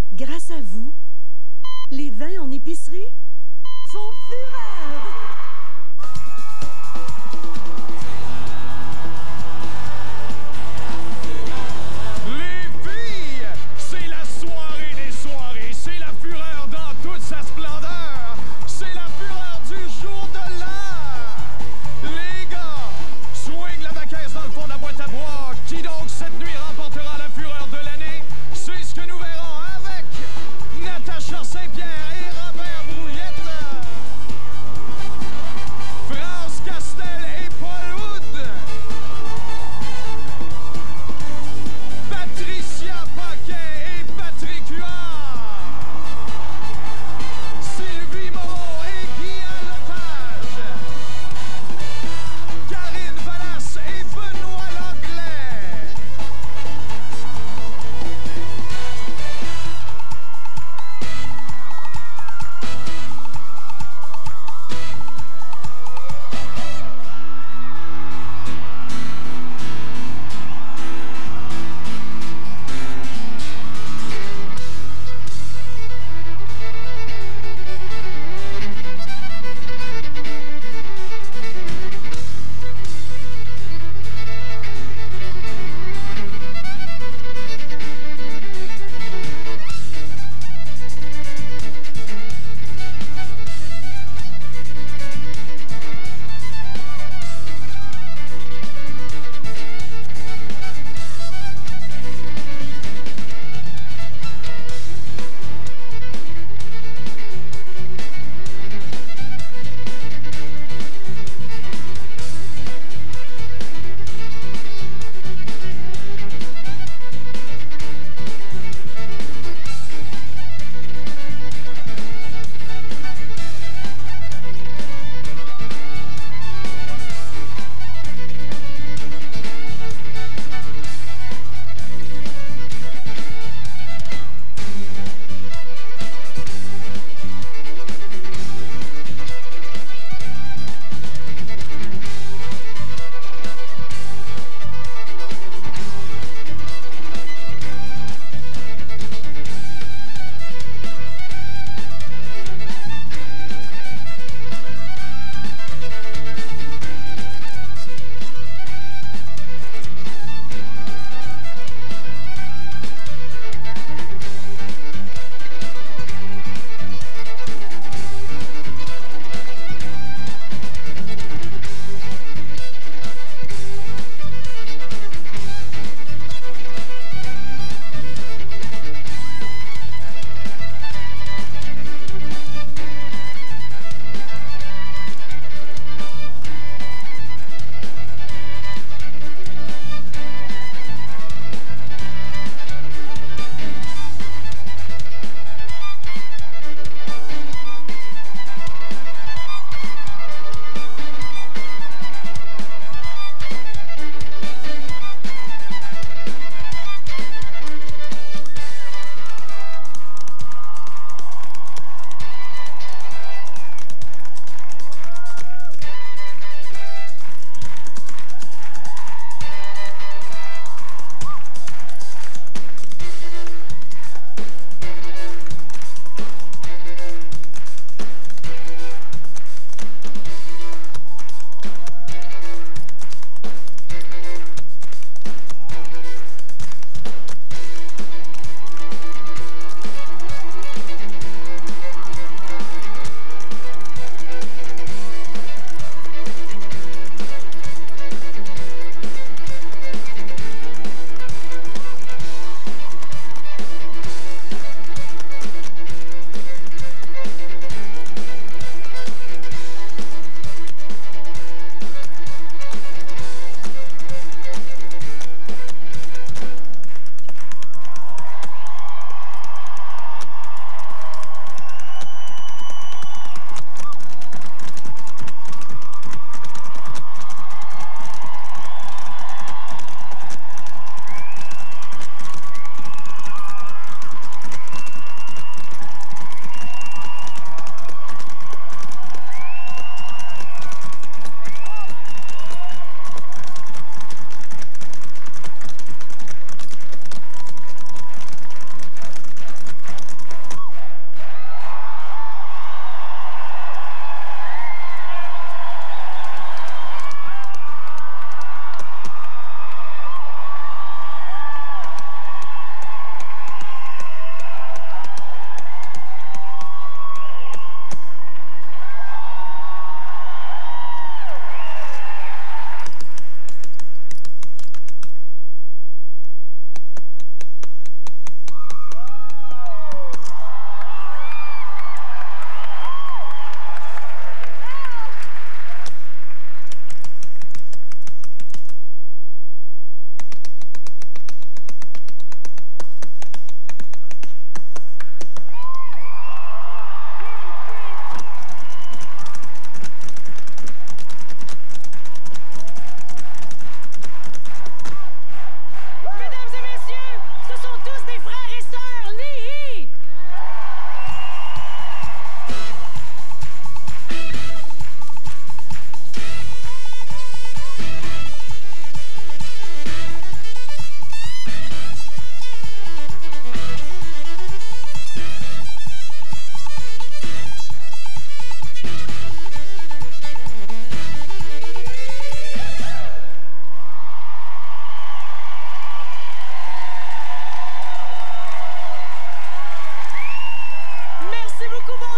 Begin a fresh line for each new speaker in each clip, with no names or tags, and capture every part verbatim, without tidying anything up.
Grâce à vous, les vins en épicerie font fureur!
Les filles, c'est la soirée des soirées, c'est la fureur dans toute sa splendeur, c'est la fureur du jour de l'heure. Les gars, swing la baquette dans le fond de la boîte à bois. Qui donc cette nuit remportera la fureur de l'année? C'est ce que nous verrons avec Natacha Saint-Pierre et Robert Brouillette.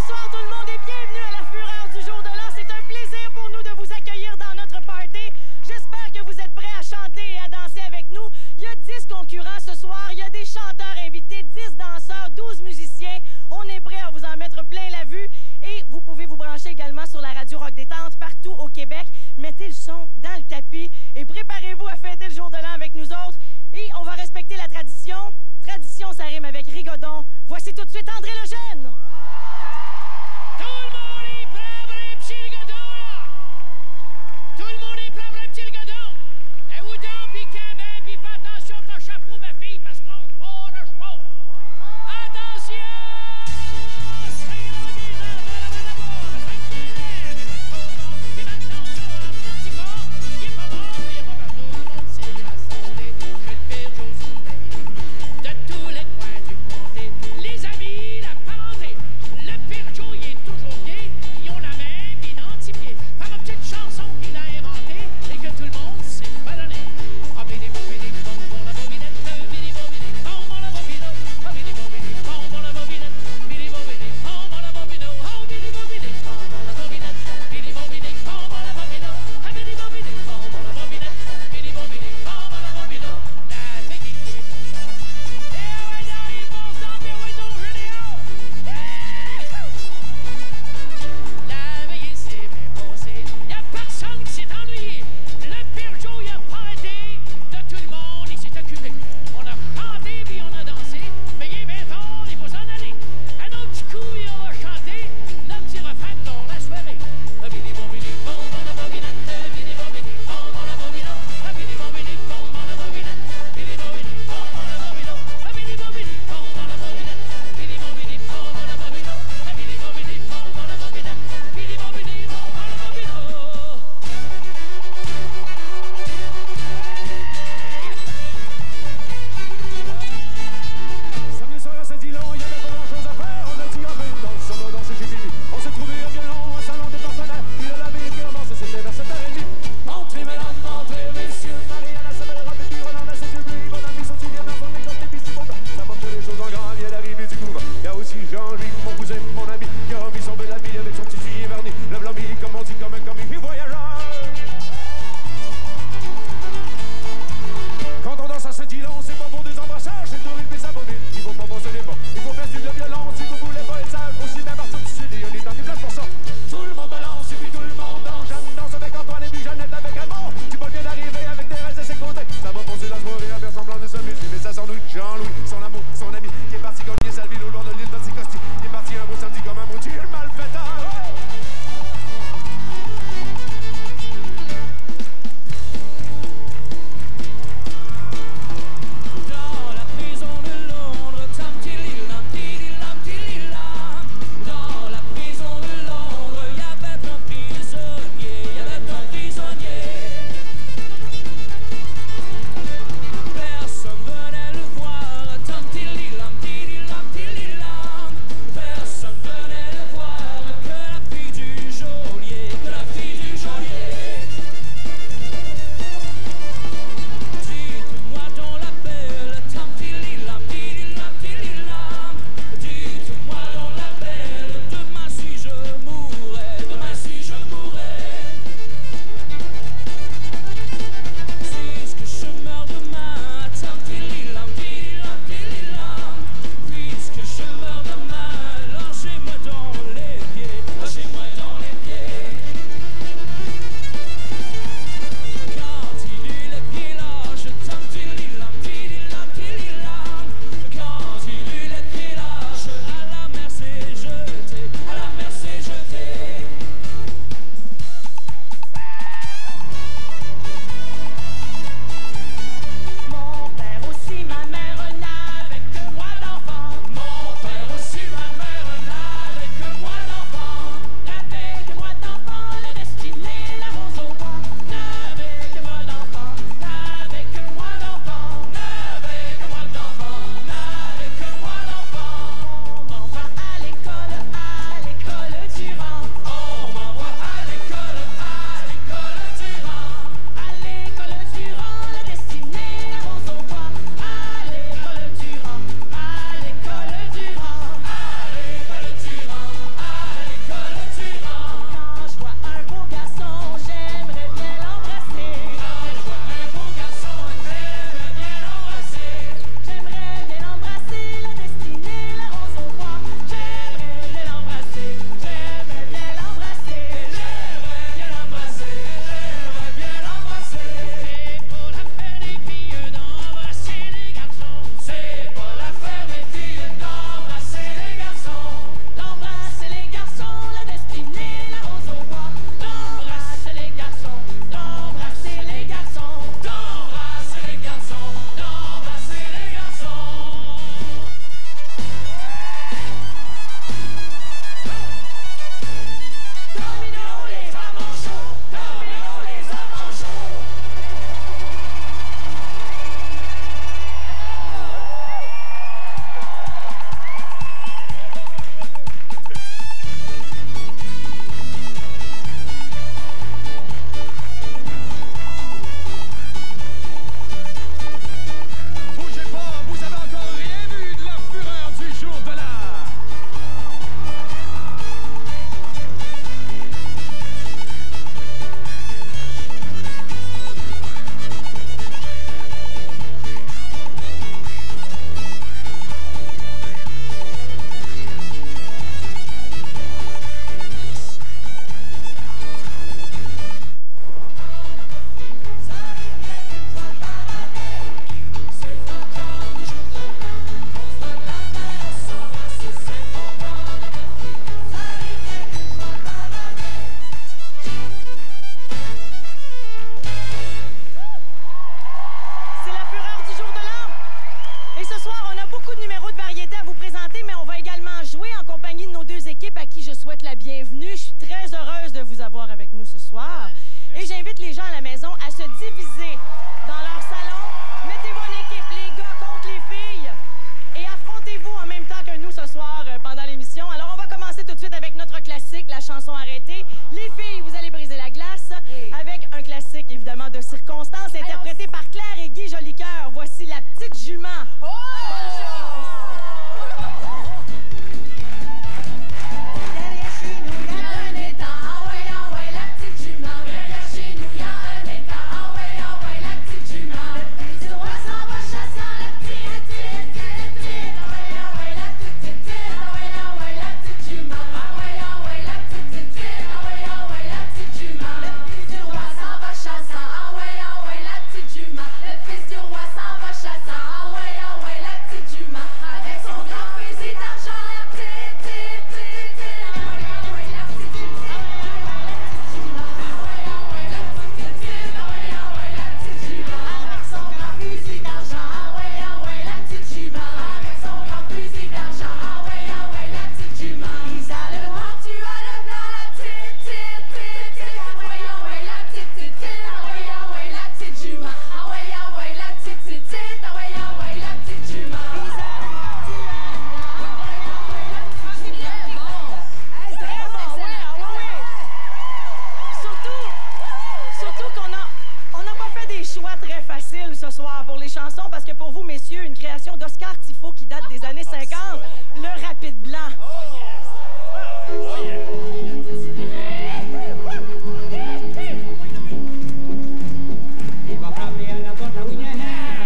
bonsoir tout le monde et bienvenue à la Fureur du jour de l'an. C'est un plaisir pour nous de vous accueillir dans notre party. J'espère que vous êtes prêts à chanter et à danser avec nous. Il y a dix concurrents ce soir, il y a des chanteurs invités, dix danseurs, douze musiciens. On est prêts à vous en mettre plein la vue et vous pouvez vous brancher également sur la radio Rock Détente partout au Québec. Mettez le son dans le tapis et préparez-vous à fêter le jour de l'an avec nous autres. Et on va respecter la tradition. Tradition, ça rime avec rigodon. Voici tout de suite André Lejeune.
Tout le monde est prêt pour un petit rigodon, là? Tout le monde est prêt pour un petit rigodon? Et vous donc, puis Cabin, puis fais attention à ton chapeau, ma fille, parce qu'on se part,
chansons arrêtées. Les filles, vous allez briser la glace
Oui.
avec un classique, évidemment, de circonstances, interprété par Claire et Guy Jolicoeur. Voici La Petite Jument.
Oh!
Bonne chance!
Derrière chez nous, il y a un étang. Ah ouais, ah ouais, la petite jument. Derrière chez nous, il y a un étang. Ah ouais, ah ouais, la petite jument. Le petit roi s'en va chassant la petite, petite, petite, petite. Ah ouais, ah ouais, la petite, petite, petite. Ah ouais, ah ouais, la petite jument. Ah ouais, ah ouais, la petite, petite, petite. Ah ouais, ah ouais, la petite jument. Le fils du roi s'en va chassant. Ah ouais, ah ouais, la petite jument. Le fils du roi s'en va chassant. Ah ouais, ah ouais, la petite jument. Avec son grand fusil d'argent, la petite, petite, petite, petite. Ah ouais, ah ouais, la petite jument. Ah ouais, ah ouais, la petite jument. Ah ouais, ah ouais, la petite, petite, petite. Ah ouais, ah ouais, la petite jument. Avec son grand fusil d'argent. Ah ouais, ah ouais, la petite jument. Avec son grand fusil d'argent. Ah ouais, ah ouais, la petite jument. Ils a le noir, tu as le blanc, la petite, petite, petite, petite. Ah ouais, ah ouais, la petite, petite, petite. Ah ouais, ah ouais, la petite jument. Ah ouais, ah ouais, la petite, petite, petite. Ah ouais, ah ouais, la petite jument. Ils a le noir, tu as le blanc. Ah ouais, ah ouais, la petite jument. Hey, c'est
Très bon, ouais, ah ouais, ouais. Surtout, surtout qu'on a, on n'a pas fait des choix très faciles ce soir pour les chansons, parce que pour vous, messieurs, une création d'Oscar Tifo qui date des années cinquante, Le Rapide Blanc.
Il va frapper à la porte à Winneha,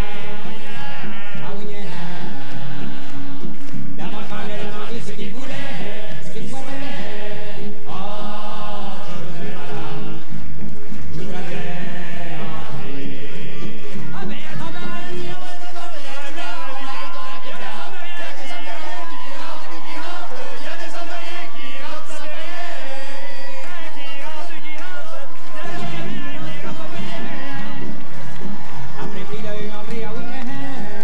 à Winneha. D'abord, quand elle a demandé ce qu'il voulait, ce qu'il souhaitait. Oh, je voudrais, madame, je voudrais entrer. Ah, mais attends, mais il y a des Américains qui rentrent, ça fait rien. Qui rentrent, qui rentrent. Après qu'il a eu entré à Winneha,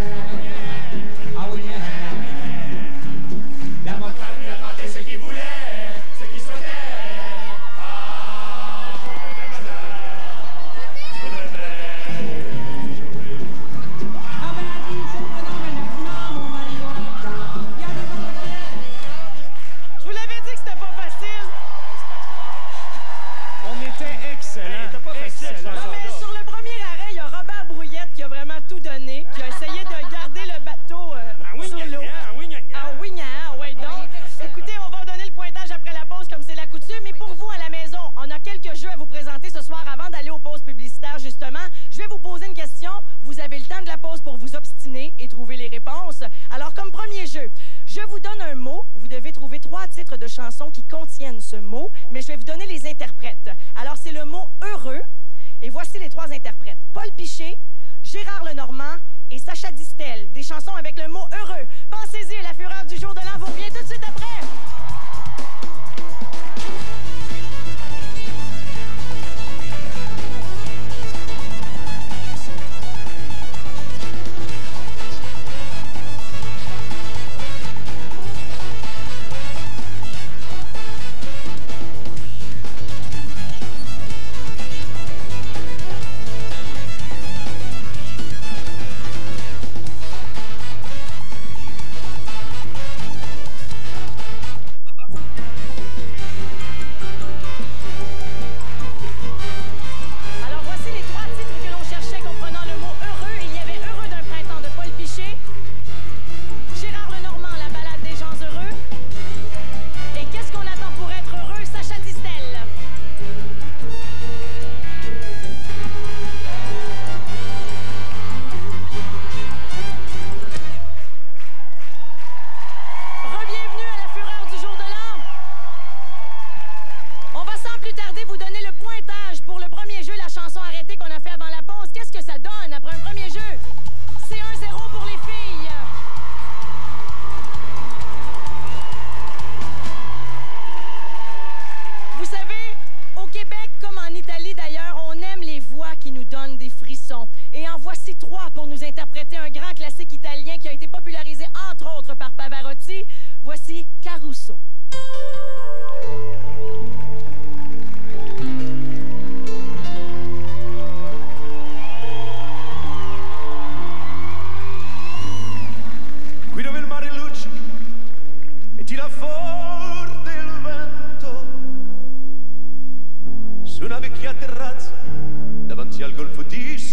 à Winneha. D'abord, quand il a demandé ce qu'il voulait, ce qu'il souhaitait. Ah, je voudrais, madame, je voudrais. Ah, ben, elle dit, c'est le phénomène, mon mari, on attend. Il y a des Américains.
Je vous l'avais dit que c'était pas facile.
On était excellents. Excellent.
Non, mais sur le premier arrêt, il y a Robert Brouillette qui a vraiment tout donné, qui a essayé de garder le bateau euh,
Ah oui,
sur
gna,
l'eau.
gna, ah oui, gna, gna.
Ah oui, gna, ouais, donc. Écoutez, on va donner le pointage après la pause comme c'est la coutume. Mais pour vous à la maison, on a quelques jeux à vous présenter ce soir avant d'aller aux pauses publicitaires, justement. Je vais vous poser une question. Vous avez le temps de la pause pour vous obstiner et trouver les réponses. Alors, comme premier jeu, je vous donne un mot. Vous devez trouver trois titres de chansons qui contiennent ce mot, mais je vais vous donner les interprètes. Alors, c'est le mot « heureux ». Et voici les trois interprètes. Paul Piché, Gérard Lenormand et Sacha Distel. Des chansons avec le mot « heureux ». Pensez-y, la fureur du jour de l'an vous revient tout de suite après.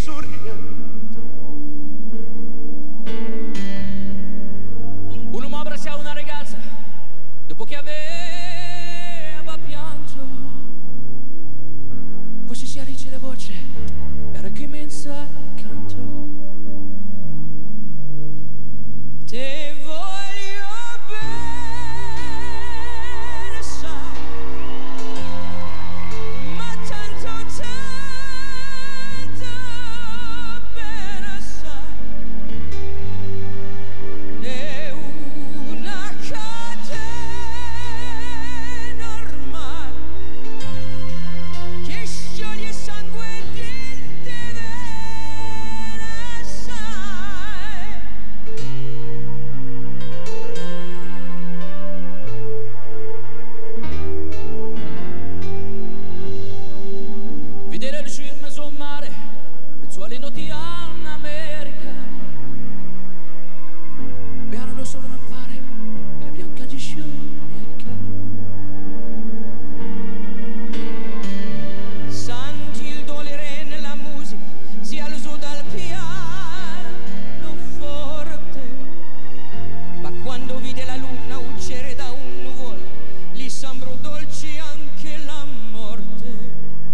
disoriento.
Un uomo abbracciava una ragazza dopo che aveva pianto. Poi si chiarisce la voce, era che immensa canto. Te voglio bene, sai, ma tanto, tanto bene, sai. È una catena ormai che scioglie sangue dentro te, sai. Vedere il film sul mare, penso alle noti in America. Erano solo lampare e la bianca di Sciumerca. Senti il dolore nella musica, si alzò dal piano forte. Ma quando vide la luna uscire da un nuvolo, gli sembrò dolce anche la morte.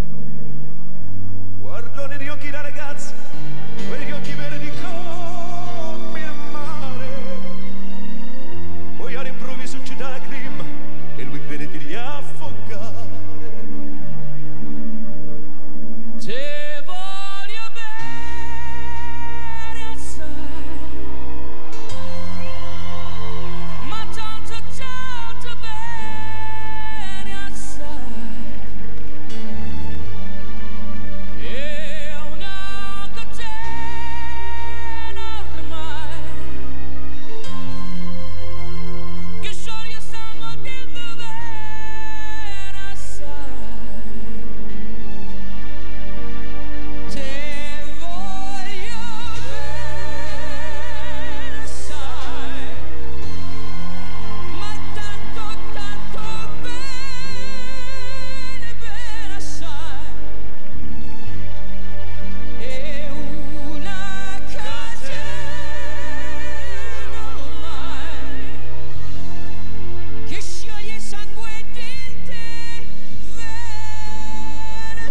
Guardo negli occhi la ragazza, quegli occhi verdi come il mare. Poi all'improvviso ci dà la crima e lui crede di riaffogare.
Te voglio bene assai, ma tanto, tanto bene assai. È una catena ormai che scioglie sangue dentro bene assai. Te voglio bene assai, ma tanto, tanto bene, bene assai. È una catena ormai che scioglie sangue dentro te, bene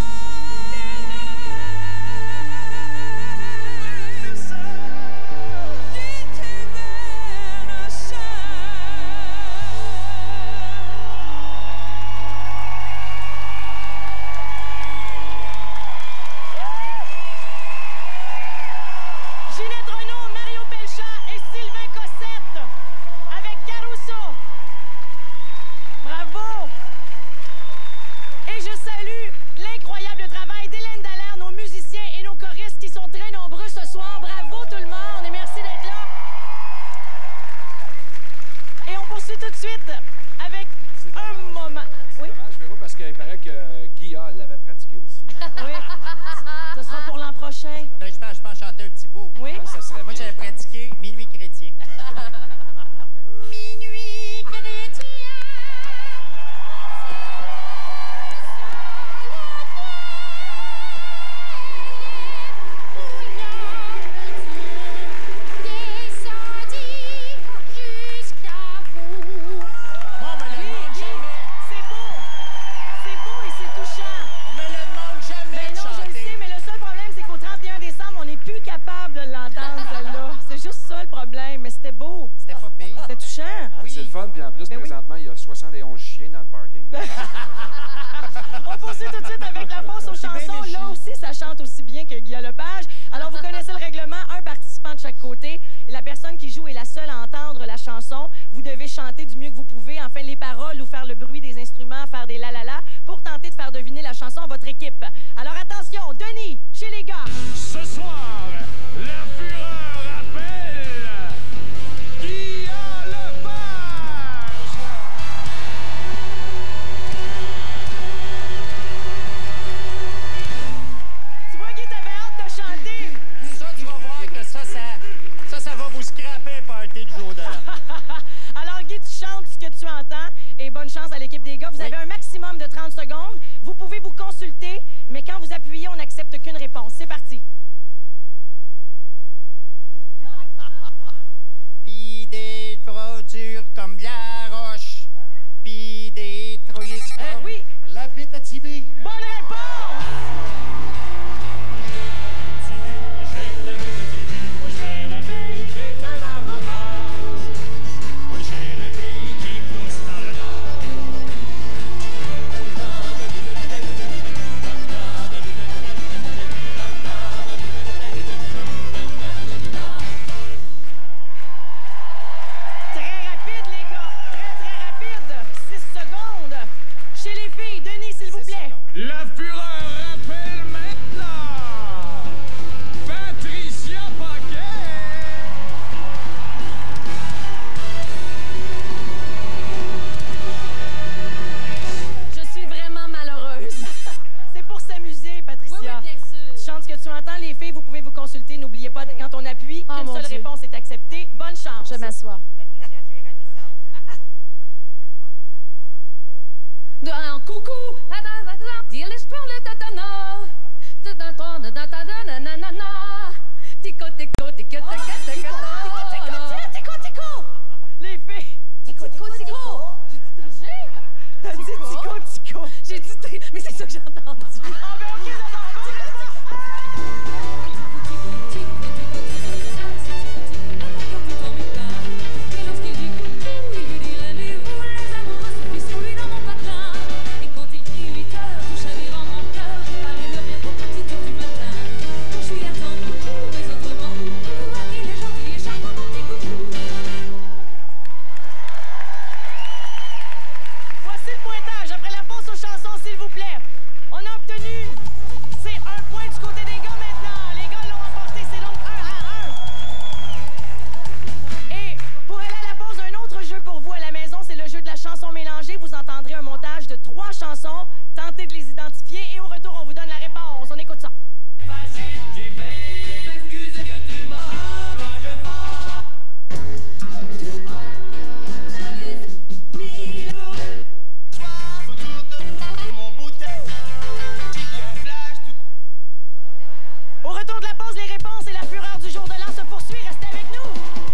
Ginette Renaud, Mario Pelchat et Sylvain Cossette avec Caruso. Bravo! Et je salue l'incroyable travail d'Hélène Dallaire, nos musiciens et nos choristes qui sont très nombreux ce soir. Bravo tout le monde et merci d'être là. Et on poursuit tout de suite avec un moment. Oui,
Dommage, Véro, parce qu'il paraît que Guillaume l'avait pratiqué aussi.
oui. Ce sera pour l'an prochain.
Ben, je pense, je pense chanter un petit bout.
Oui.
Ouais, ça serait
Moi,
bien,
j'avais
je pense.
pratiqué Minuit chrétien. Minuit chrétien. Bon, mais le
Guy,
demande
Guy,
jamais.
c'est beau. C'est beau et c'est touchant.
On me le demande jamais
Ben
de
non, je le
chanter.
sais, mais le seul problème, c'est qu'au trente et un décembre, on n'est plus capable de l'entendre, celle-là. C'est juste ça le problème, mais c'était beau.
C'était pas pire.
C'était touchant.
Oui.
C'est le fun, puis en plus,
Ben oui.
présentement, il y a soixante et onze chiens dans le parking.
On poursuit tout de suite avec la pause aux
C'est bien
chansons.
méchant.
Là aussi, ça chante aussi bien que Guy Lepage. Alors, vous connaissez le règlement, un participant de chaque côté. Et la personne qui joue est la seule à entendre la chanson. Vous devez chanter du mieux que vous pouvez, enfin les paroles ou faire le bruit des instruments, faire des la la la, pour tenter de faire deviner la chanson à votre équipe. Alors, attention, Denis, chez les gars.
Ce soir, la fureur appelle Guy Lepage.
Tu vois, Guy, t'avais hâte de chanter.
Ça, tu vas voir que ça, ça, ça, ça va vous scraper le party du jour de l'an.
Alors, Guy, tu chantes ce que tu entends et bonne chance à l'équipe des gars. Vous
Oui.
avez un maximum de trente secondes. Vous pouvez vous consulter, mais quand vous appuyez, on n'accepte qu'une réponse. C'est parti.
dure comme de la roche, pis des trouilles
Euh, oui,
La bite à Tibé.
bonne réponse! Très rapide, les gars. Très, très rapide. Six secondes. Chez les filles, Denis, s'il vous plaît.
La fureur rappelle maintenant Patricia Paquet.
Je suis vraiment malheureuse. C'est pour s'amuser, Patricia.
Oui, oui, bien sûr.
Tu chantes ce que tu entends, les filles, vous pouvez vous consulter. N'oubliez pas, quand on appuie,
Oh,
qu'une
mon
seule
Dieu.
réponse est acceptée. Bonne chance.
Je m'assois. Un coucou, dis l'histoire de tatana, tico tico tico tico tico
Tico, tico! Les filles,
tico tico tico.
t'as dit tico, tico.
J'ai dit tri- mais c'est ça que j'ai entendu.
Ah ben ok, voici le pointage. Après la pause aux chansons, s'il vous plaît. On a obtenu, c'est un point du côté des gars maintenant. Les gars l'ont emporté, c'est donc un à un. Et pour aller à la pause, un autre jeu pour vous à la maison, c'est le jeu de la chanson mélangée. Vous entendrez un montage de trois chansons. Tentez de les identifier et au retour, on vous donne la réponse. On écoute ça. Au retour de la pause, les réponses et la fureur du jour de l'an se poursuit. Restez avec nous.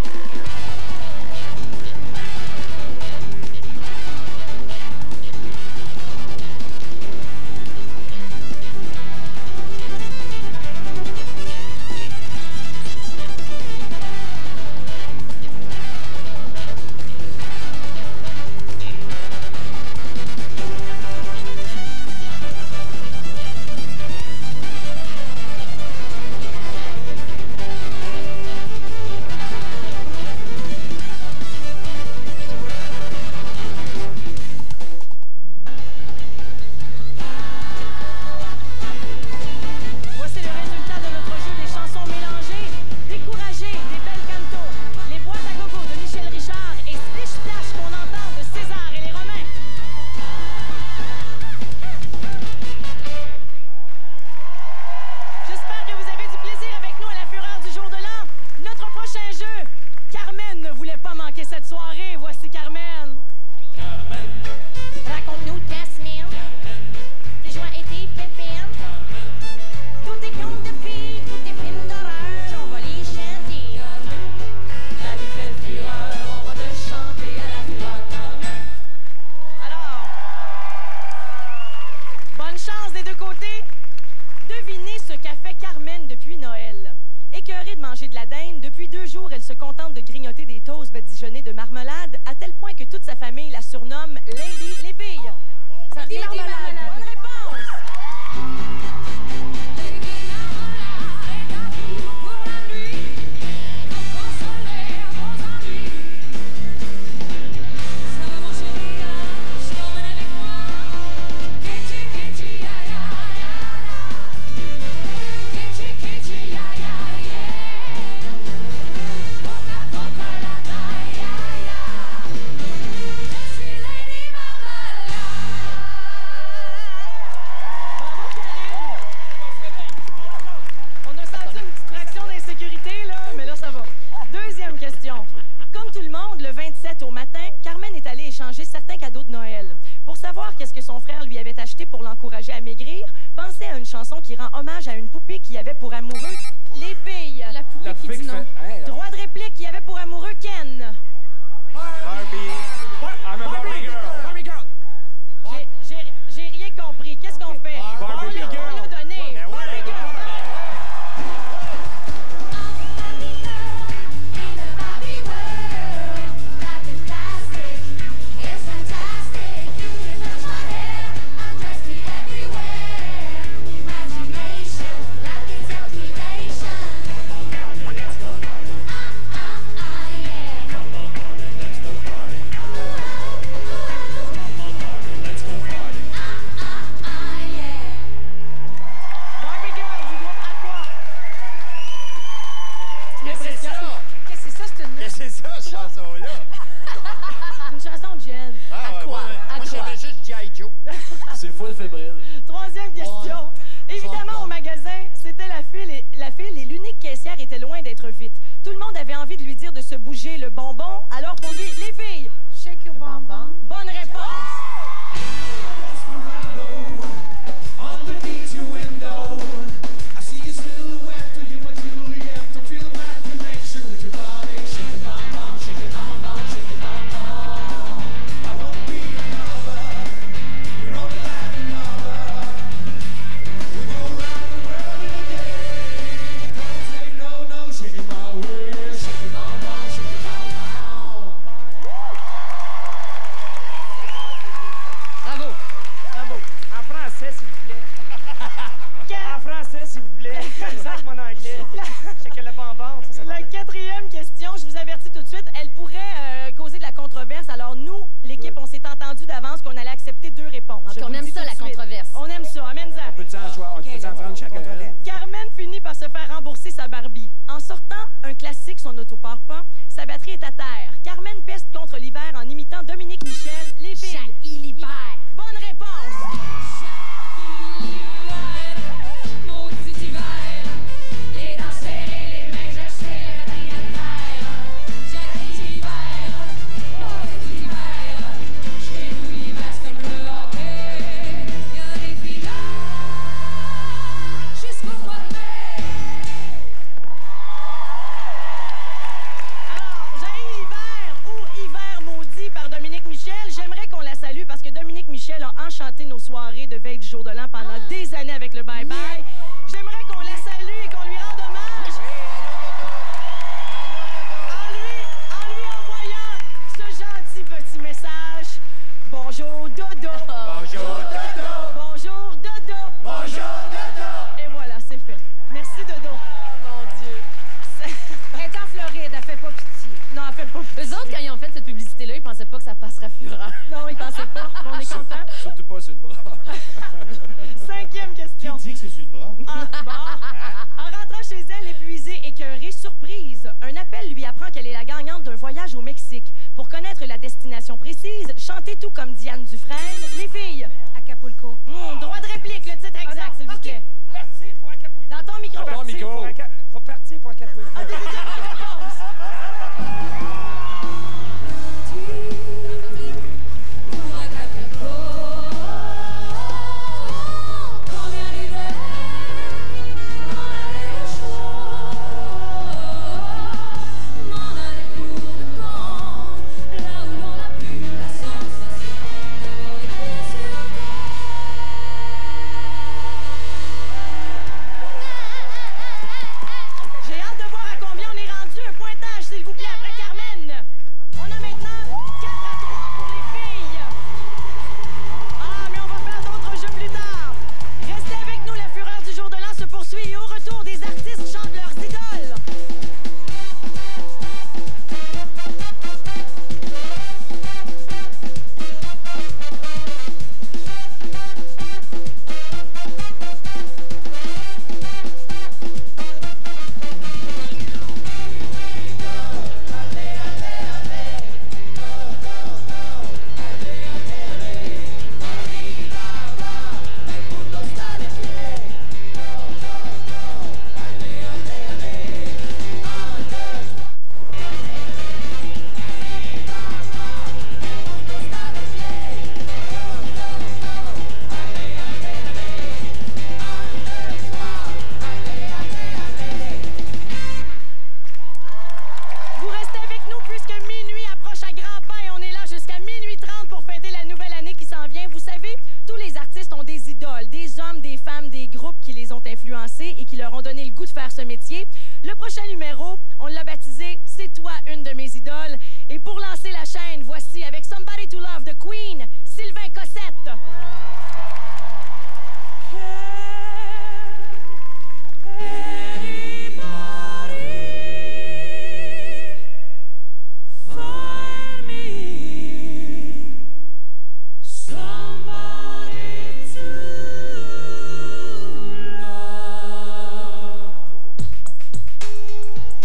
Voici le résultat de notre jeu des chansons mélangées. Découragé des belles cantos. Les boîtes à gogo de Michel Richard et Splish Splash qu'on entend de César et les Romains. J'espère que vous avez du plaisir avec nous à la fureur du jour de l'an. Notre prochain jeu, Carmen ne voulait pas manquer cette soirée. Voici Carmen.
Raconte-nous ta semaine, tes joies et tes pépines. Tous tes contes de filles, tous tes films d'horreur, on va les chanter. La vie fait fureur, on va te chanter à la fureur.
Alors, bonne chance des deux côtés. Devinez ce qu'a fait Carmen depuis Noël. Écœurée de manger de la dinde, depuis deux jours, elle se contente de grignoter des toasts badigeonnés de marmelade, à tel point que toute sa famille la surnomme Lady les filles. Ça dit
Lady
marmelade.
Marmelade.
Bonne réponse. Bravo, Karine. On a senti une petite fraction d'insécurité, là, mais là, ça va. Deuxième question. Comme tout le monde, le vingt-sept au matin, Carmen est allée échanger certains cadeaux de Noël. Pour savoir qu'est-ce que son frère lui avait acheté pour l'encourager à maigrir, pensez à une chanson qui rend hommage à une poupée qui avait pour amoureux les filles.
La poupée
La
qui
poupée
dit
qui
non.
fait... Hein, la-
Droit de réplique qui avait pour amoureux Ken.
Barbie.
chanson de Jen.
Ah,
À
ouais,
quoi?
Moi,
À
moi
quoi?
j'avais juste G I. Joe.
C'est full fébrile.
Troisième question. Évidemment, au magasin, c'était la file et la file et l'unique caissière était loin d'être vite. Tout le monde avait envie de lui dire de se bouger le bonbon. Alors pour lui, les filles,
Shake your bonbon.
bonne réponse.
Underneath your window, I see your silhouette. Do you my Juliet? To feel the imagination with your body. Shake it, bum, bum, shake it, bum, bum, shake it, bum, bum. I won't be another. You're only like another. We go around the world in a day. Don't say no, no, shake it my way. Shake it, bum, bum, shake it, bum, bum.
Bravo.
Bravo.
En français, s'il vous plaît. En français, s'il vous plaît. Exact, mon anglais. Je sais que le bonbon, ça, ça va
La
être-
quatrième question, je vous avertis tout de suite, elle pourrait euh, causer de la controverse. Alors nous, l'équipe, on s'est entendu d'avance qu'on allait accepter deux réponses.
Ok,
Je
on
vous le
aime
dis
ça,
tout
la
de suite.
controverse.
On aime ça. Amène-en.
Peux-tu en, choix-
Ok,
peux-tu en prendre chacun un?
controverse.
Carmen finit par se faire rembourser sa Barbie. En sortant un classique, son auto part pas, sa batterie est à terre. Carmen peste contre l'hiver en imitant Dominique Michel. Les filles.
Jackie l'hiver.
Bonne réponse.
Maudit hiver, les dents serrées, les mains gelées, la batterie à terre. Jackie l'hiver, maudit hiver, chez nous l'hiver c'est comme le hockey. Y'a des filles là, jusqu'au mois de mai.
Alors, j'ai hiver ou hiver maudit par Dominique Michel. J'aimerais qu'on la salue parce que Dominique Michel a enchanté nos soirées de veille du jour de l'an pendant des années avec le Bye Bye. J'aimerais qu'on la salue et qu'on lui rende hommage en lui, en lui envoyant ce gentil petit message. Bonjour Dodo.
Bonjour, Dodo.
Bonjour Dodo.
Bonjour, Dodo.
Et voilà, c'est fait. Merci Dodo.
Mon Dieu. Elle est en Floride, elle fait pas pitié.
Non, elle fait pas.
Eux autres, quand ils ont fait cette publicité-là, ils pensaient pas que ça passerait fureur.
Non, il pensait pas. On est content.
Surtout pas sur le bras.
Cinquième question.
Qui dit que c'est sur le bras?
En, bon. En rentrant chez elle, épuisée, écœurée, surprise, un appel lui apprend qu'elle est la gagnante d'un voyage au Mexique. Pour connaître la destination précise, chantez tout comme Diane Dufresne. Les filles.
Acapulco.
Hum, droit de réplique, le titre exact,
Ah non,
s'il vous
ok.
plaît.
Parti pour Acapulco.
Dans ton micro.
Dans ton
Parti
micro.
pour Aca- Faut partir pour Acapulco.
Ah, début de la réponse.
Pour Acapulco, quand vient l'hiver, m'en aller au chaud, m'en aller pour le camp, là où l'on n'a plus la sensation d'avoir été sur
J'ai hâte de voir à combien on est rendu. Un pointage, s'il vous plaît, après Carmen. On a maintenant quatre à trois pour les filles. Ah, mais on va faire d'autres jeux plus tard. Restez avec nous, la fureur du jour de l'an se poursuit. Et au retour, des artistes chantent leurs idoles. Vous restez avec nous puisque minuit approche à grands pas et on est là jusqu'à minuit trente pour fêter la nouvelle année qui s'en vient. Vous savez, tous les artistes ont des idoles, des hommes, des femmes, des groupes qui les ont influencés et qui leur ont donné le goût de faire ce métier. Le prochain numéro, on l'a baptisé « C'est toi, une de mes idoles ». Et pour lancer la chaîne, voici avec Somebody to Love de Queen, Sylvain Cossette.
Find me somebody to love.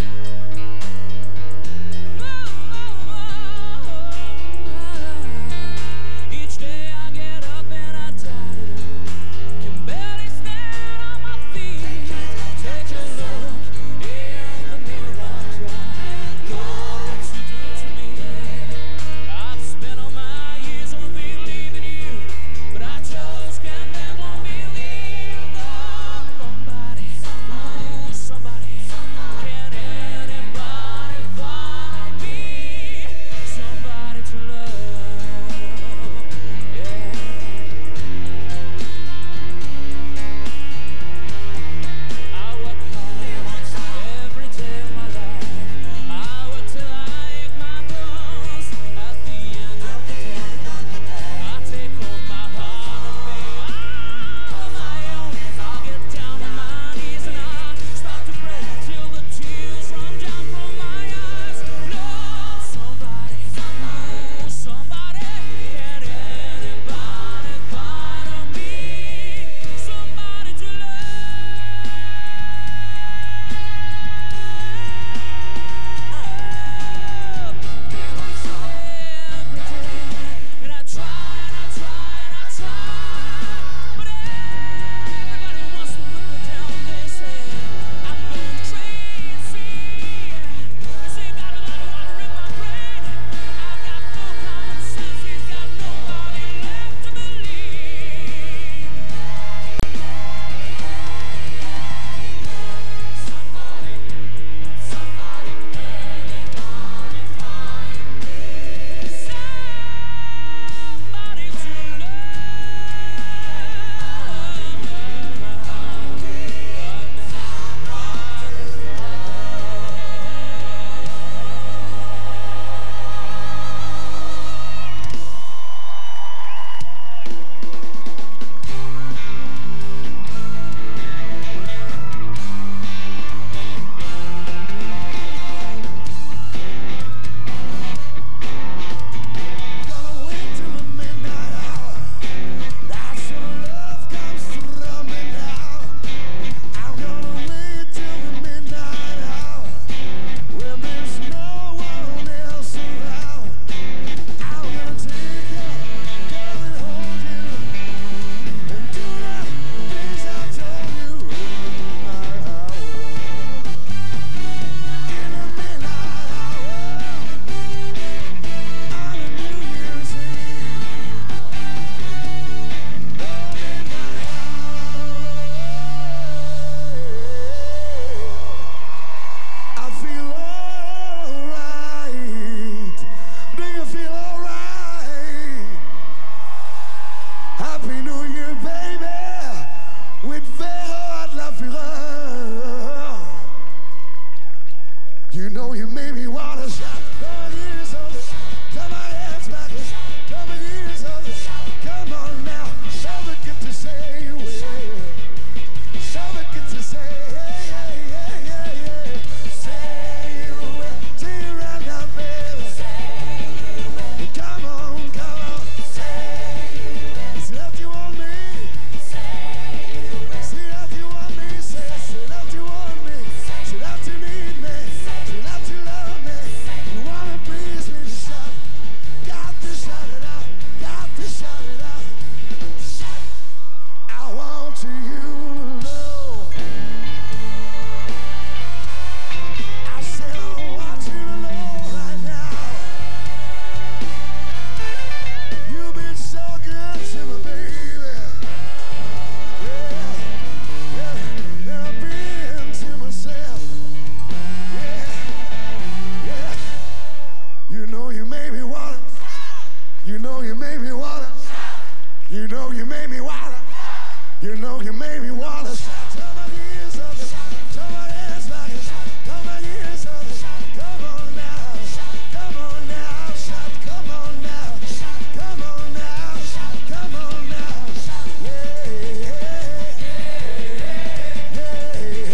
You know you made me wanna. You know you made me wanna. You know you made me wanna. Come on, here's something. Come on, here's something. Come on, here's something. Come on now. Come on now. Come on now. Come on now. Come on now. Yeah, yeah, yeah, yeah,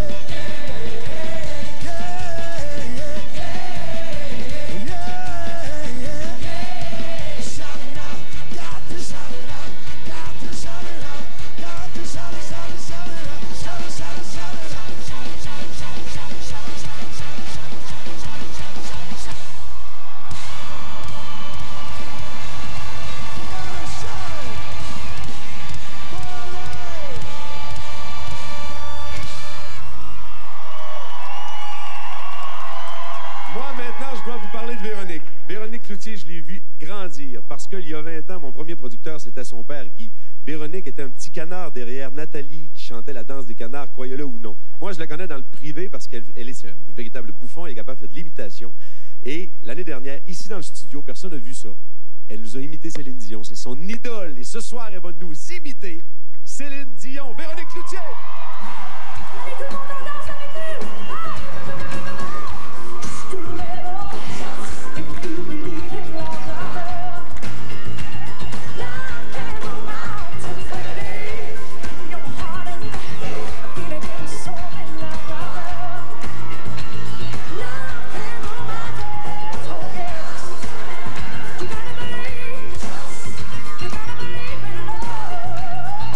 yeah, yeah, yeah. Shout it out. Got to shout it out. Got to shout it out. Got to shout it, shout it, shout it out. Shout it, shout it, shout it out. Shout it, shout it, shout it, shout it, shout it, shout it, shout it, shout it, shout it, shout it, shout it, shout it, shout it. Gotta shout it.
Moi, maintenant, je dois vous parler de Véronique. Véronique Cloutier, je l'ai vue grandir parce qu'il y a vingt ans, mon premier producteur, c'était son père, Guy. Véronique était un petit canard derrière Nathalie qui chantait la danse des canards, croyez-le ou non. Moi, je la connais dans le privé parce qu'elle elle est un véritable bouffon, elle est capable de faire de l'imitation. Et l'année dernière, ici dans le studio, personne n'a vu ça. Elle nous a imité Céline Dion, c'est son idole. Et ce soir, elle va nous imiter Céline Dion. Véronique Cloutier!
Allez, tout le monde en danse avec nous! Just a little trust if you believe in love. Love can move mountains, baby. In your heart and feel against soul in love. Love can move mountains, oh yes. You gotta believe, you gotta believe in love.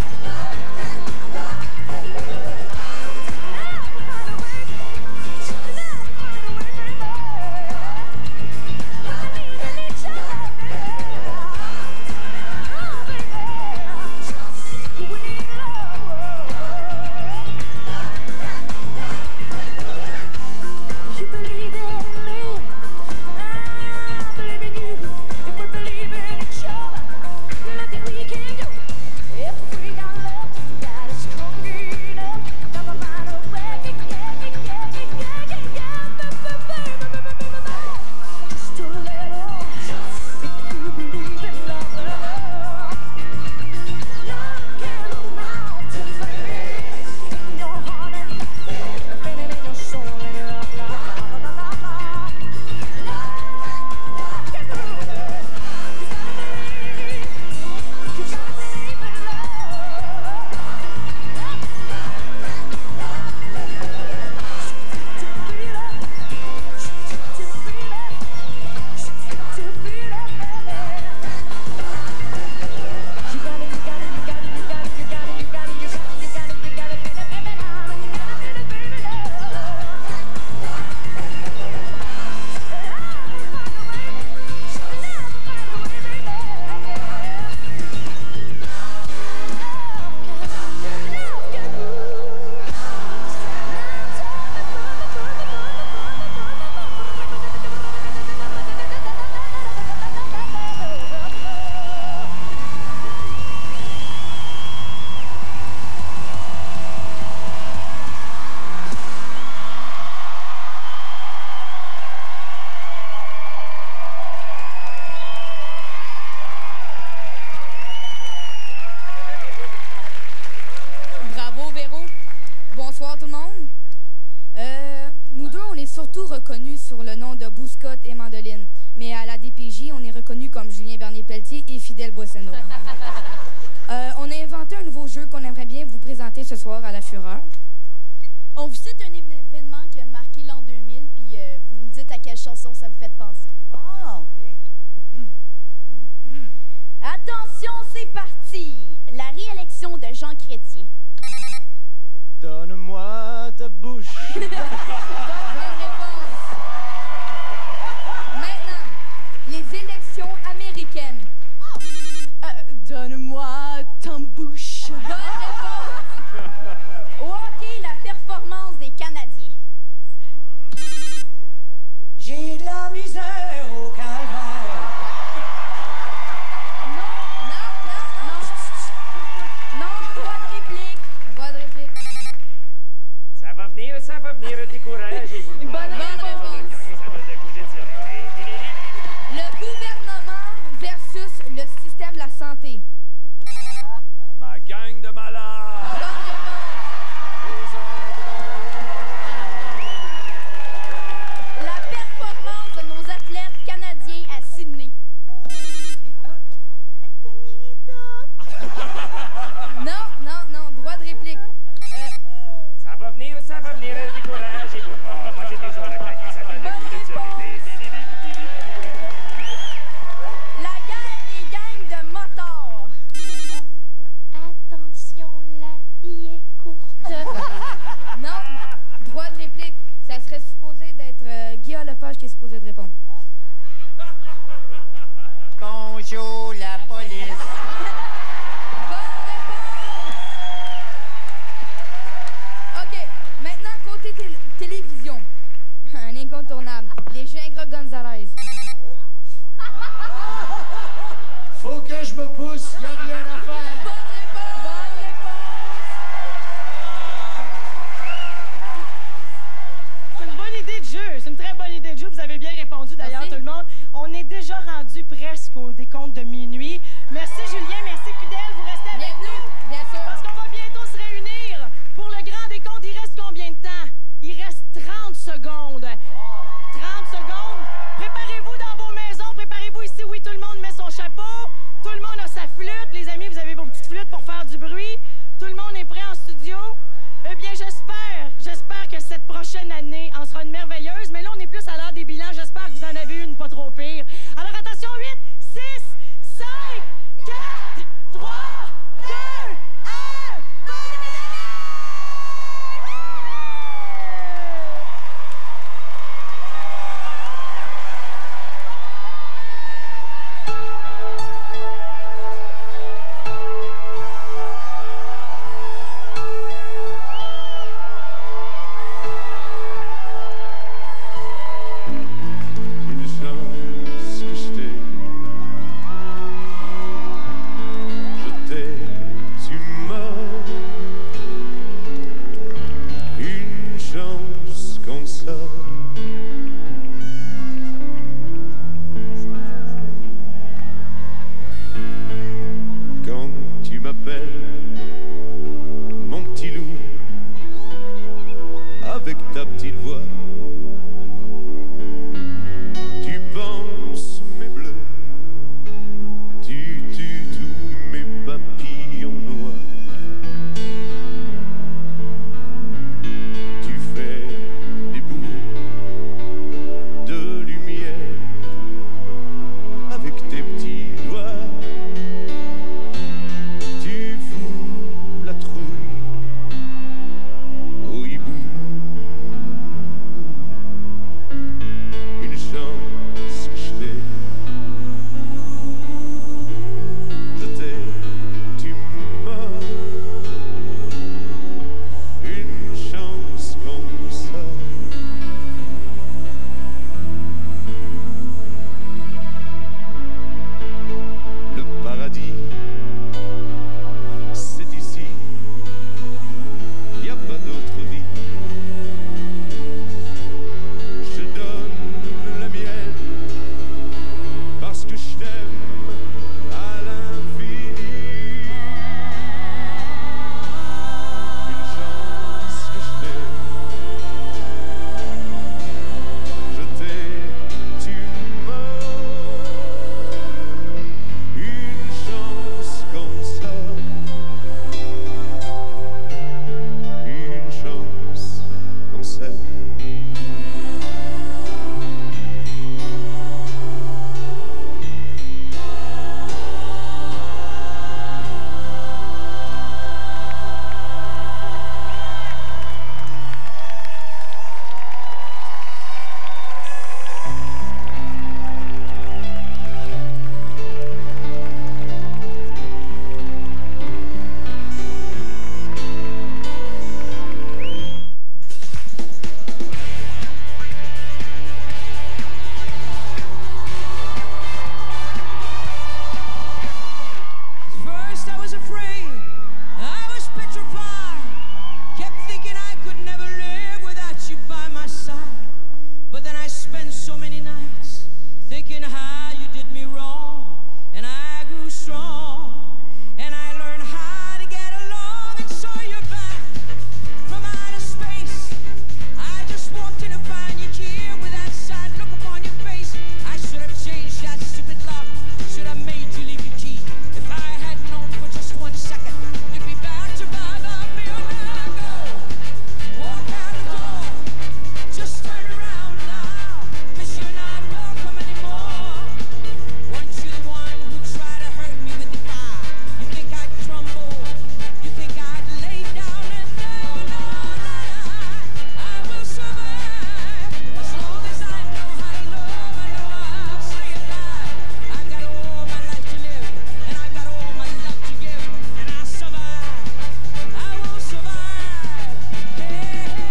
You believe in me, I believe in you. If we believe in each other, nothing we can do. If we got love, got it strong enough. Never mind where you get, you get, you get, you get. Just a little trust if you believe in love. Love can move mountains, baby. In your heart and feeling in your soul and your love.
Bravo, Véro. Bonsoir, tout le monde. Euh, nous deux, on est surtout reconnus sur le nom de Bouscotte et Mandoline. Mais à la D P J, on est reconnus comme Julien Bernier-Pelletier et Fidèle Boissonneau. Euh, on a inventé un nouveau jeu qu'on aimerait bien vous présenter ce soir à la Fureur.
On vous cite un événement qui a marqué l'an deux mille, puis euh, vous nous dites à quelle chanson ça vous fait penser.
Ah, OK.
Attention, c'est parti! La réélection de Jean Chrétien.
Donne-moi ta bouche.
Bonne réponse. Maintenant, les élections américaines.
Euh, Donne-moi ta bouche.
Bonne réponse.
Au hockey, la performance des Canadiens.
J'ai de la misère au calvaire.
Non, non, non, non. Non, pas de réplique. Pas de réplique.
Ça va venir, ça va venir, découragez-vous.
Bonne
Bonne réponse. santé.
Ma gang de malades!
La performance de nos athlètes canadiens à Sydney.
Non, non, non, droit de réplique. Euh,
Ça va venir, ça va venir, découragez-vous pas. Moi, j'ai déjà le paquet, ça donne le goût de tirer.
La guerre des gangs de motards. Attention, la vie est courte.
non, droit de réplique. Ça serait supposé d'être euh, Guillaume Lepage qui est supposé de répondre.
Bonjour, la police.
OK, maintenant, côté tél- télévision. Un incontournable. Les Gingras Gonzalez.
Faut que je me pousse, y a rien à faire.
Bonne réponse! Bonne réponse!
C'est une bonne idée de jeu. C'est une très bonne idée de jeu. Vous avez bien répondu, d'ailleurs,
Merci.
tout le monde. On est déjà rendu presque au décompte de minuit. Merci, Julien. Merci, Fidèle. Vous restez avec
Bienvenue,
nous.
bien sûr.
Parce qu'on va bientôt se réunir pour le grand décompte. Il reste combien de temps? Il reste trente secondes. trente secondes. Préparez-vous dans vos maisons. Préparez-vous ici. Oui, tout le monde met son chapeau. Tout le monde a sa flûte. Les amis, vous avez vos petites flûtes pour faire du bruit. Tout le monde est prêt en studio. Eh bien, j'espère, j'espère que cette prochaine année en sera une merveilleuse. Mais là, on est plus à l'heure des bilans. J'espère que vous en avez une pas trop pire. Alors, attention, huit, six, cinq, quatre, trois, deux, un. Bonne année!
Une chance que je t'ai, je t'ai, tu m'as. Une chance comme ça. Quand tu m'appelles, mon petit loup, avec ta petite voix. Tu penses mes bleus, tu tues tous mes papillons noirs. Tu fais des bouts de lumière avec tes petits doigts. Tu fous la trouille au hibou. Une chance que je t'ai, je t'ai, tu m'as. Une chance comme ça. Le paradis, c'est ici, y a pas d'autre vie. Je donne la mienne parce que je t'aime à l'infini. Une chance que je t'ai, je t'ai, tu m'as. Une chance comme ça. Une chance comme ça.
First I was afraid, I was petrified. Kept thinking I could never live without you by my side. But then I spent so many nights thinking how you did me wrong, and I grew strong. And I learned how to get along, and so you're back from outer space. I just walked in to find you here with that sad look upon your face. I should have changed that stupid lock, should have made you leave your key. If I had known for just one second, you'd be back to bother me. Oh, now go, walk out the door, just turn around now, 'cause you're not welcome anymore. Weren't you the one who tried to hurt me with the fire? You think I'd crumble? You think I'd lay down and no, no, no, I will survive as long as I know how to love. I know I'll stay alive. I've got all my life to live, and I've got all my love to give, and I'll survive. I will survive. Hey, hey.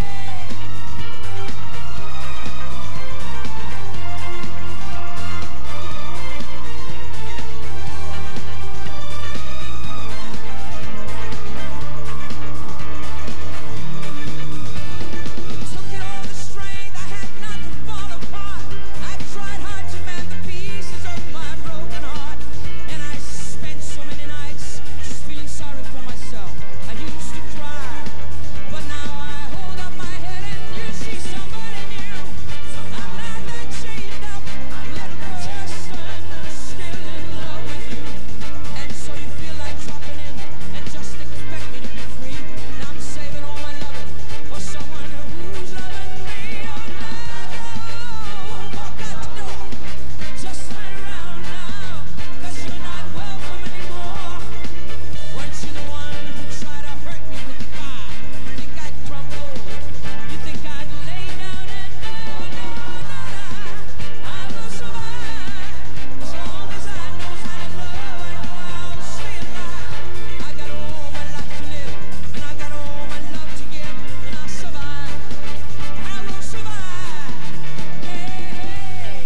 Took it all the strength I had not to fall apart. I tried hard to mend the pieces of my broken heart, and I spent so many nights just feeling sorry for myself. I used to cry, but now I hold up my head and you see somebody new. I'm not that chained up little person, still in love with you, and so you feel like dropping in and just expect me to be free. Now I'm saving all my loving for someone who's loving me. Oh no, walk out the door, just turn around now, 'cause you're not welcome anymore. Weren't you the one who tried to hurt me with the fire? You think I'd crumble? You think I'd lay down and no, no, no, I will survive as long as I know how to love. I know I'll stay alive. I've got all my life to live, and I've got all my love to give, and I'll survive. I will survive. Hey, hey.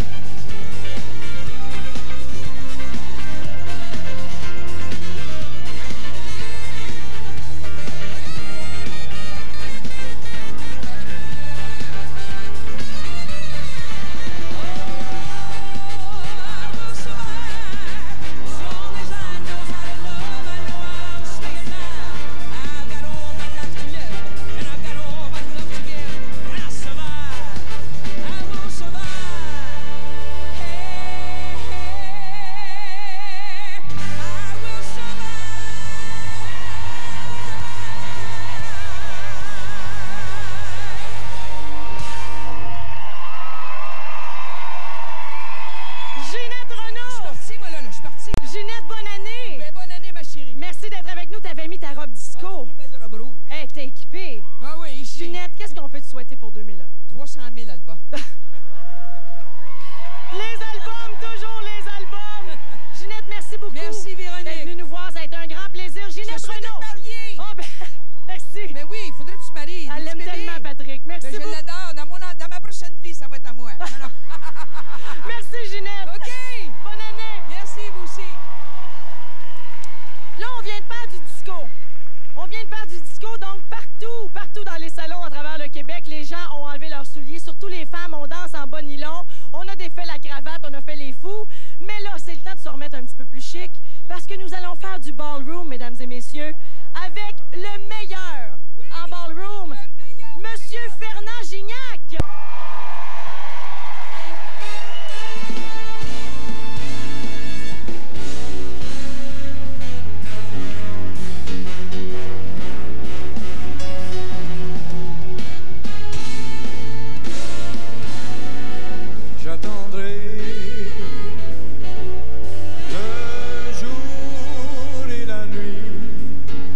I will survive as long as I know how to love. I know I'll stay alive. I've got all my life to live, and I've got all my love to give, and I'll survive. I will survive. Hey, hey, I will
Ginette
Je suis
Renaud!
parti, moi, là, là, je suis parti. là.
Ginette, bonne année!
Ben, bonne année, ma chérie.
Merci d'être avec nous. T'avais mis ta robe disco.
Oh, une belle robe rouge.
Hey, t'es équipée.
Ah oui, ici.
Ginette, qu'est-ce qu'on peut te souhaiter pour deux mille un?
trois cent mille albums.
Les albums, toujours les albums! Ginette, merci beaucoup.
Merci, Véronique.
D'être venue nous voir, ça a été un grand plaisir.
Je
Ginette
souhaite
Renaud!
te marier.
Oh, ben, merci.
Ben oui, il faudrait que tu te maries.
Elle
Petit
l'aime
bébé.
tellement, Patrick. Merci
Ben, je
beaucoup.
l'adore. Dans, mon, dans ma prochaine vie, ça va être à moi. Non, non.
Merci, Ginette.
OK.
Bonne année.
Merci, vous aussi.
Là, on vient de faire du disco. On vient de faire du disco, donc partout, partout dans les salons à travers le Québec, les gens ont enlevé leurs souliers. Surtout les femmes, on danse en bas nylon. On a défait la cravate, on a fait les fous. Mais là, c'est le temps de se remettre un petit peu plus chic parce que nous allons faire du ballroom, mesdames et messieurs, avec le meilleur en ballroom, Monsieur Fernand Gignac.
J'attendrai le jour et la nuit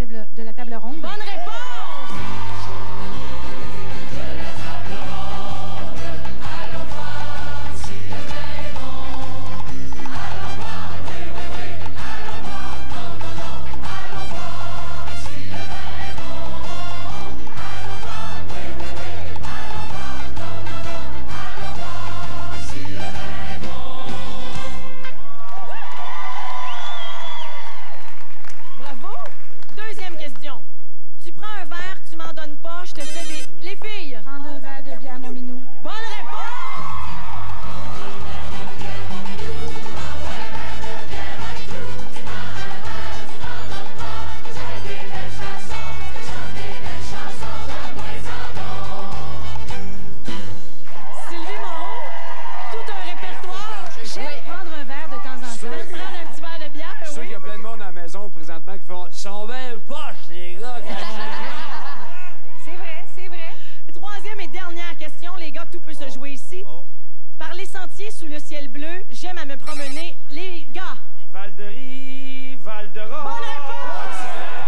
table, de la table ronde. Bonne réponse! Deuxième question. Tu prends un verre, tu m'en donnes pas, je te fais des... Les filles! Prendre un verre de bière, mon minou. Bonne réponse! Sylvie Moreau, tout un répertoire. J'aime prendre un verre de temps en temps. Prendre un petit verre de bière,
Je suis sûr
oui.
qu'il y a plein de monde à la maison présentement qui font « Ils sont bien poches, les gars! »
C'est vrai, c'est vrai. Troisième et dernière question, les gars, tout peut se jouer ici. Par les sentiers sous le ciel bleu, j'aime à me promener. Les gars.
Val-de-Rie, Val-de-Rose.
Bonne réponse!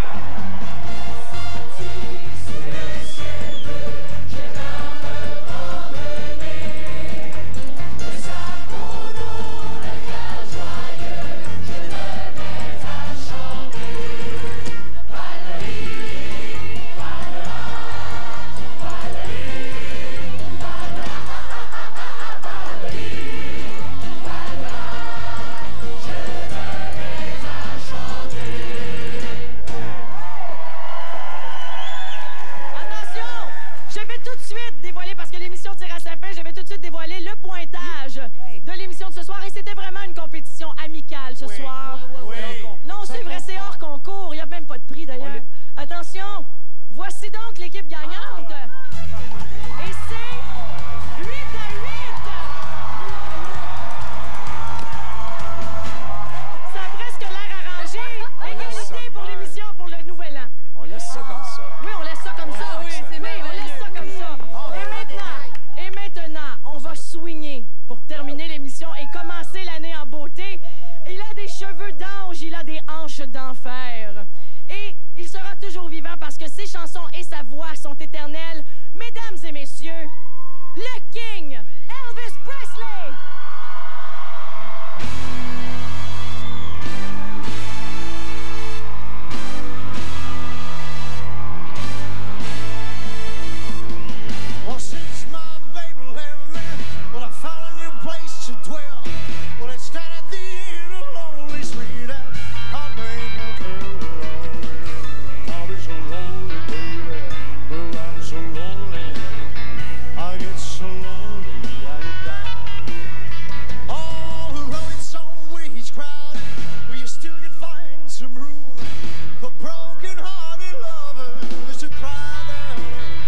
Parce que l'émission tire à sa fin, je vais tout de suite dévoiler le pointage de l'émission de ce soir. Et c'était vraiment une compétition amicale ce
Oui.
soir.
Oui, oui, oui.
Non, c'est vrai, c'est hors concours. Il n'y a même pas de prix d'ailleurs. Attention, voici donc l'équipe gagnante. Et c'est huit à huit. Ça a presque l'air arrangé. Égalité pour l'émission pour le nouvel an.
On laisse ça comme ça.
Oui, on laisse ça comme
Ouais,
ça.
oui, c'est
oui, on laisse ça comme ça. Et maintenant, et maintenant, on va swinger pour terminer l'émission et commencer l'année en beauté. Il a des cheveux d'ange, il a des hanches d'enfer. Et il sera toujours vivant parce que ses chansons et sa voix sont éternelles. Mesdames et messieurs, le King, Elvis Presley!
Well, since my baby left me, well, I found a new place to dwell. Well, it's down at the end of Lonely Street, and I made my girl. I'll be so lonely, baby. Well, I'm so lonely. I get so lonely, I get down. Oh, though it's always crowded, well, you still can find some room for broken-hearted lovers to cry their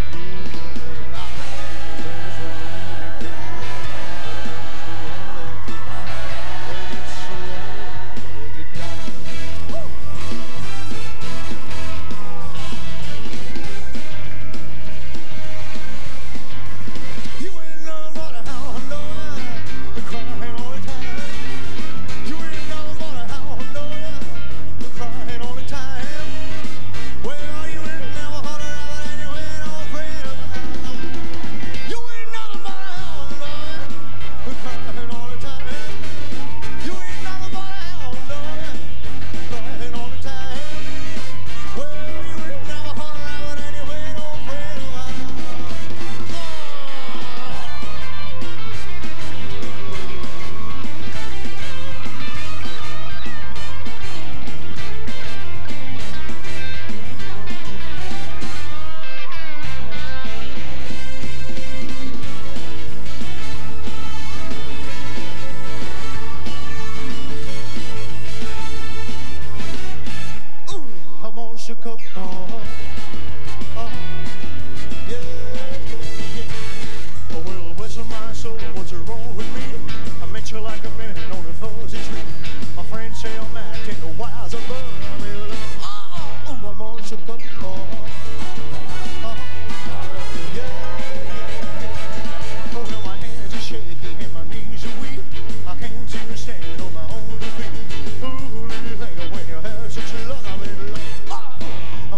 You ain't nothing but a hound dog, you're crying all the time. You ain't nothing but a hound dog, you're crying all the time. Well, you ain't never heard of it and you ain't afraid of it. You ain't nothing but a hound dog, you're crying all the time. You ain't nothing but a hound dog, crying all the time. Well, you ain't never heard of it and you ain't afraid of it. Ooh, I'm on Chicago. Oh, yeah, yeah, yeah. Oh, well, bless my soul, what's wrong with me? I met you like a man on a fuzzy tree. My friends say I'm acting wise above. I'm in love. Oh, ooh, I'm on Chicago. Oh, yeah, yeah, yeah. Oh, well, my hands are shaky and my knees are weak. I can't seem to stand on my own two feet. Ooh, do you think when you have such a love, I'm in love? Oh,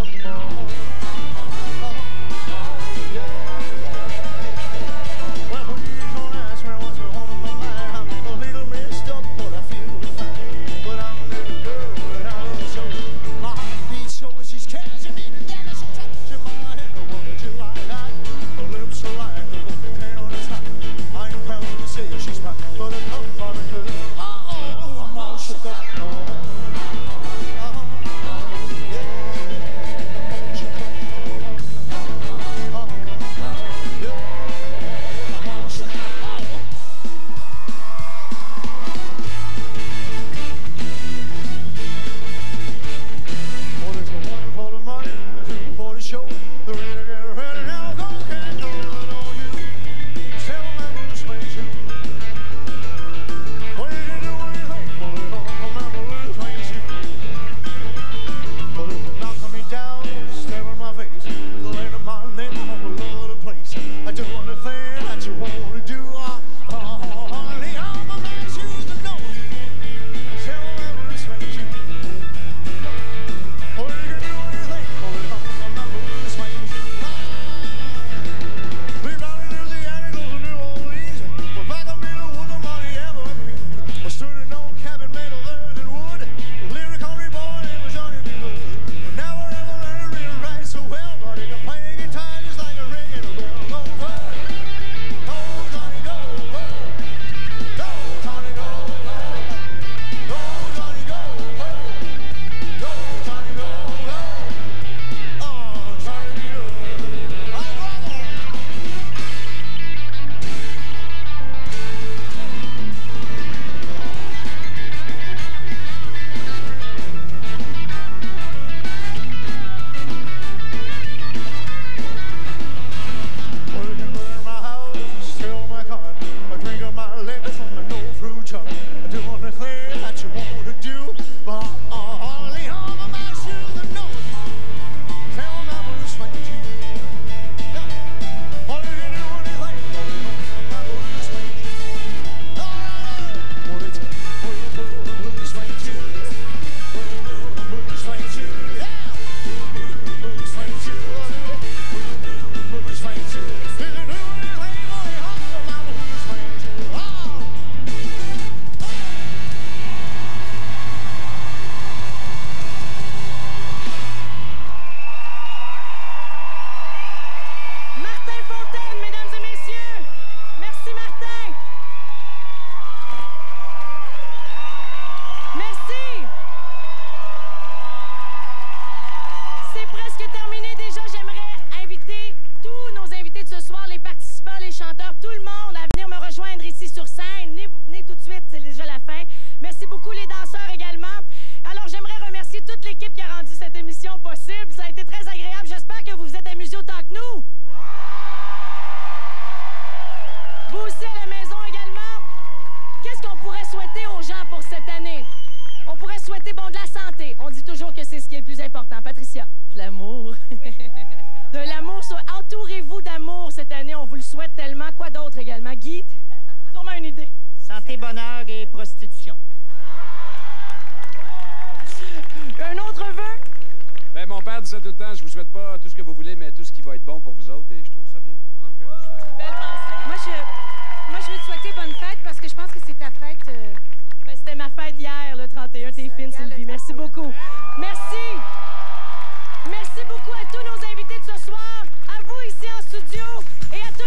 Merci beaucoup à tous nos invités de ce soir, à vous ici en studio et à tous